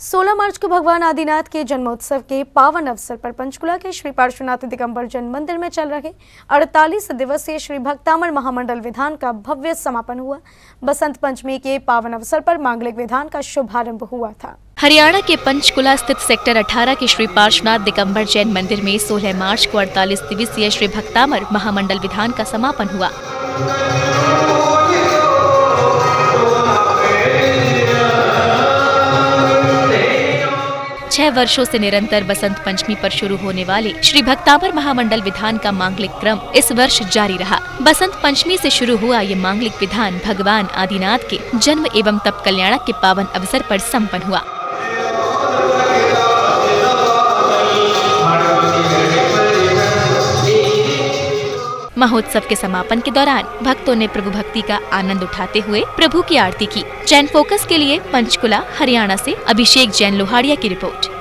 16 मार्च को भगवान आदिनाथ के जन्मोत्सव के पावन अवसर पर पंचकुला के श्री पार्श्वनाथ दिगंबर जैन मंदिर में चल रहे 48 दिवसीय श्री भक्तामर महामंडल विधान का भव्य समापन हुआ। बसंत पंचमी के पावन अवसर पर मांगलिक विधान का शुभारंभ हुआ था। हरियाणा के पंचकुला स्थित सेक्टर 18 के श्री पार्श्वनाथ दिगंबर जैन मंदिर में 16 मार्च को 48 दिवसीय श्री भक्तामर महामंडल विधान का समापन हुआ। 6 वर्षों से निरंतर बसंत पंचमी पर शुरू होने वाले श्री भक्तामर महामंडल विधान का मांगलिक क्रम इस वर्ष जारी रहा। बसंत पंचमी से शुरू हुआ ये मांगलिक विधान भगवान आदिनाथ के जन्म एवं तप कल्याणक के पावन अवसर पर संपन्न हुआ। महोत्सव के समापन के दौरान भक्तों ने प्रभु भक्ति का आनंद उठाते हुए प्रभु की आरती की। जैन फोकस के लिए पंचकुला हरियाणा से अभिषेक जैन लोहाड़िया की रिपोर्ट।